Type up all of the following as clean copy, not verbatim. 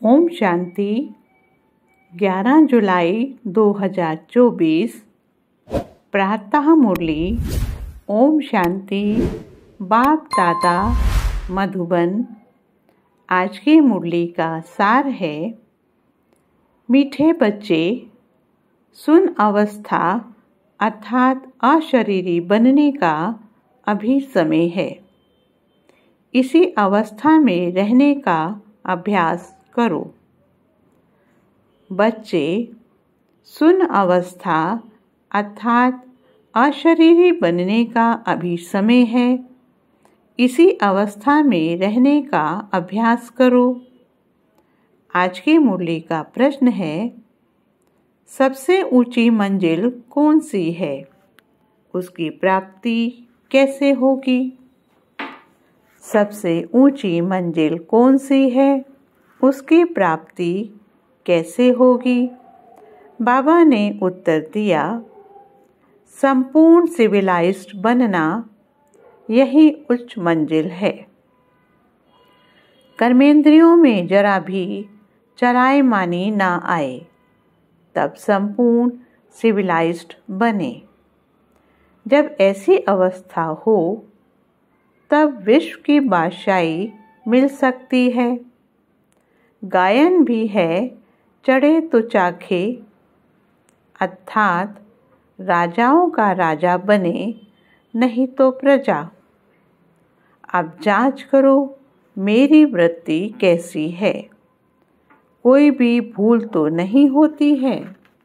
ओम शांति 11 जुलाई 2024 प्रातः मुरली। ओम शांति बाप दादा मधुबन। आज की मुरली का सार है, मीठे बच्चे, सुन अवस्था अर्थात अशरीरी बनने का अभी समय है। इसी अवस्था में रहने का अभ्यास करो। बच्चे, सुन अवस्था अर्थात अशरीरी बनने का अभी समय है। इसी अवस्था में रहने का अभ्यास करो। आज की मुरली का प्रश्न है, सबसे ऊंची मंजिल कौन सी है? उसकी प्राप्ति कैसे होगी? सबसे ऊंची मंजिल कौन सी है? उसकी प्राप्ति कैसे होगी? बाबा ने उत्तर दिया, संपूर्ण सिविलाइज्ड बनना यही उच्च मंजिल है। कर्मेंद्रियों में जरा भी चरायमानी ना आए, तब संपूर्ण सिविलाइज्ड बने। जब ऐसी अवस्था हो तब विश्व की बादशाही मिल सकती है। गायन भी है, चढ़े तो चाखे, अर्थात राजाओं का राजा बने, नहीं तो प्रजा। अब जांच करो मेरी वृत्ति कैसी है, कोई भी भूल तो नहीं होती है।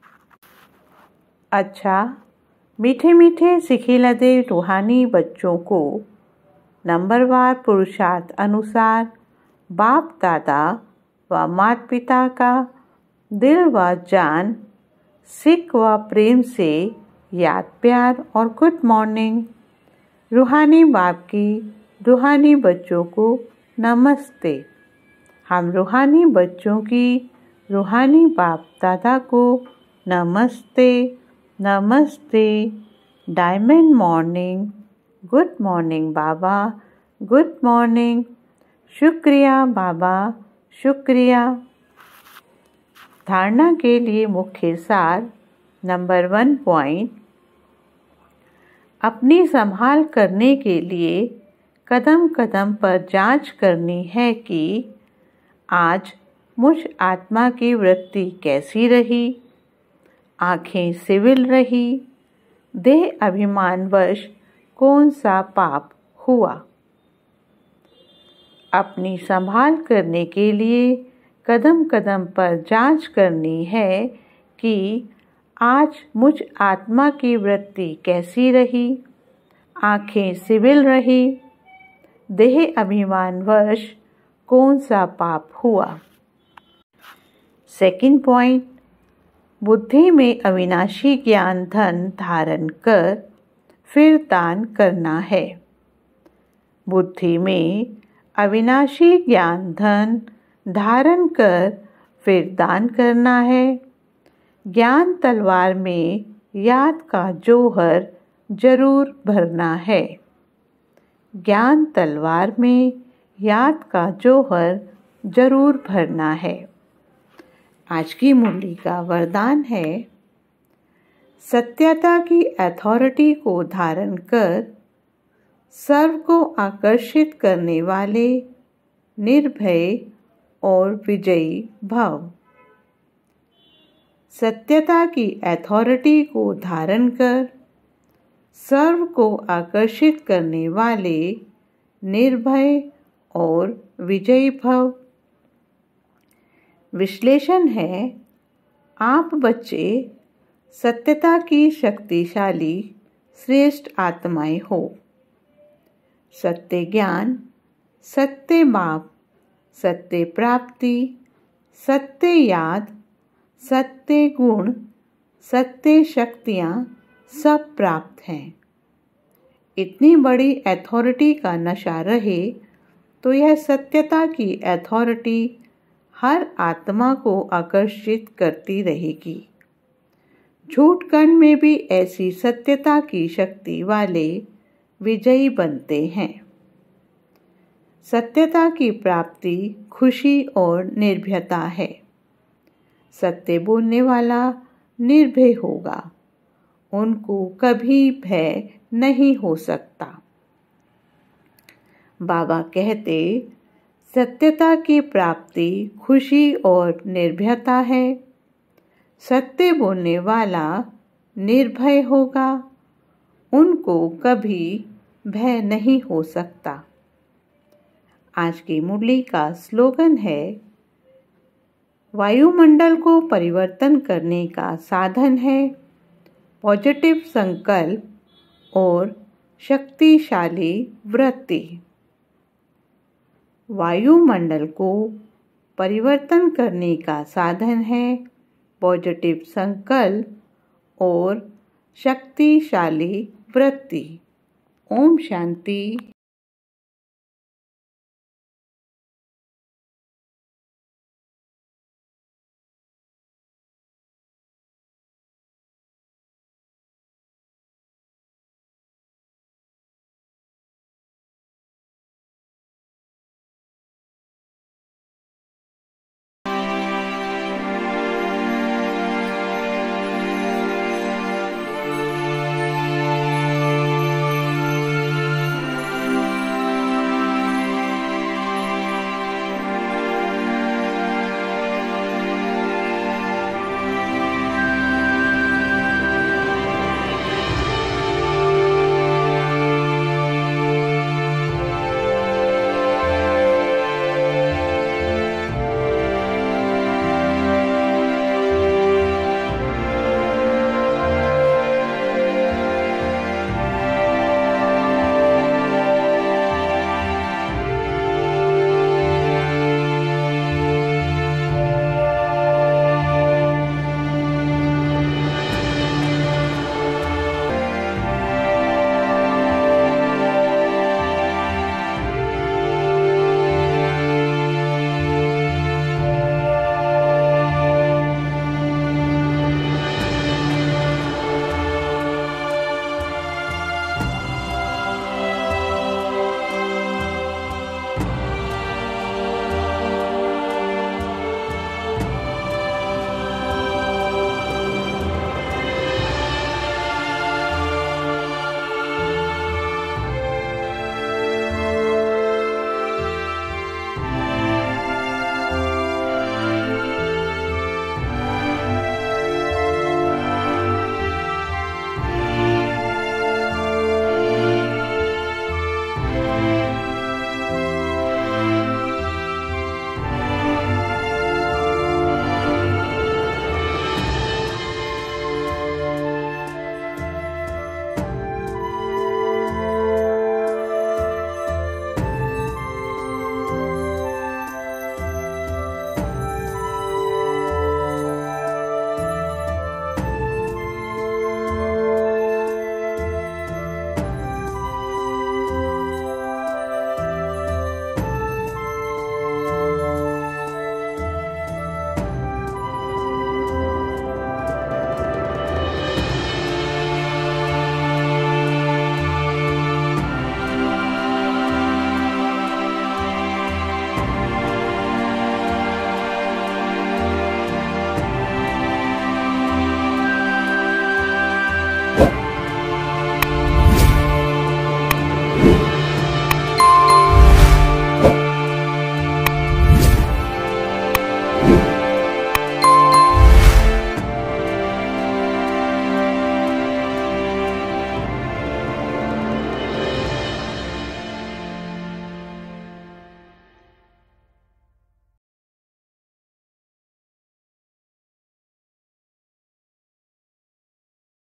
अच्छा, मीठे मीठे सिखिलदे रूहानी बच्चों को नंबरवार पुरुषार्थ अनुसार बाप दादा व माता पिता का दिल व जान, सिक व प्रेम से याद प्यार और गुड मॉर्निंग। रूहानी बाप की रूहानी बच्चों को नमस्ते। हम रूहानी बच्चों की रूहानी बाप दादा को नमस्ते नमस्ते। डायमंड मॉर्निंग, गुड मॉर्निंग बाबा, गुड मॉर्निंग। शुक्रिया बाबा, शुक्रिया। धारणा के लिए मुख्य सार नंबर 1 पॉइंट, अपनी संभाल करने के लिए कदम कदम पर जांच करनी है कि आज मुझ आत्मा की वृत्ति कैसी रही, आंखें सिविल रही, देह अभिमानवश कौन सा पाप हुआ। अपनी संभाल करने के लिए कदम कदम पर जांच करनी है कि आज मुझ आत्मा की वृत्ति कैसी रही, आंखें सिविल रही, देह अभिमानवश कौन सा पाप हुआ। सेकंड पॉइंट, बुद्धि में अविनाशी ज्ञान धन धारण कर फिर दान करना है। बुद्धि में अविनाशी ज्ञान धन धारण कर फिर दान करना है। ज्ञान तलवार में याद का जौहर जरूर भरना है। ज्ञान तलवार में याद का जौहर जरूर भरना है। आज की मुरली का वरदान है, सत्यता की अथॉरिटी को धारण कर सर्व को आकर्षित करने वाले निर्भय और विजयी भव। सत्यता की अथॉरिटी को धारण कर सर्व को आकर्षित करने वाले निर्भय और विजयी भव। विश्लेषण है, आप बच्चे सत्यता की शक्तिशाली श्रेष्ठ आत्माएं हो। सत्य ज्ञान, सत्य बाप, सत्य प्राप्ति, सत्य याद, सत्य गुण, सत्य शक्तियाँ सब प्राप्त हैं। इतनी बड़ी अथॉरिटी का नशा रहे तो यह सत्यता की अथॉरिटी हर आत्मा को आकर्षित करती रहेगी। झूठ कण में भी ऐसी सत्यता की शक्ति वाले विजयी बनते हैं। सत्यता की प्राप्ति खुशी और निर्भयता है। सत्य बोलने वाला निर्भय होगा, उनको कभी भय नहीं हो सकता। बाबा कहते, सत्यता की प्राप्ति खुशी और निर्भयता है। सत्य बोलने वाला निर्भय होगा, उनको कभी भय नहीं हो सकता। आज की मुरली का स्लोगन है, वायुमंडल को परिवर्तन करने का साधन है पॉजिटिव संकल्प और शक्तिशाली वृत्ति। वायुमंडल को परिवर्तन करने का साधन है पॉजिटिव संकल्प और शक्तिशाली वृत्ति। ओम शांति।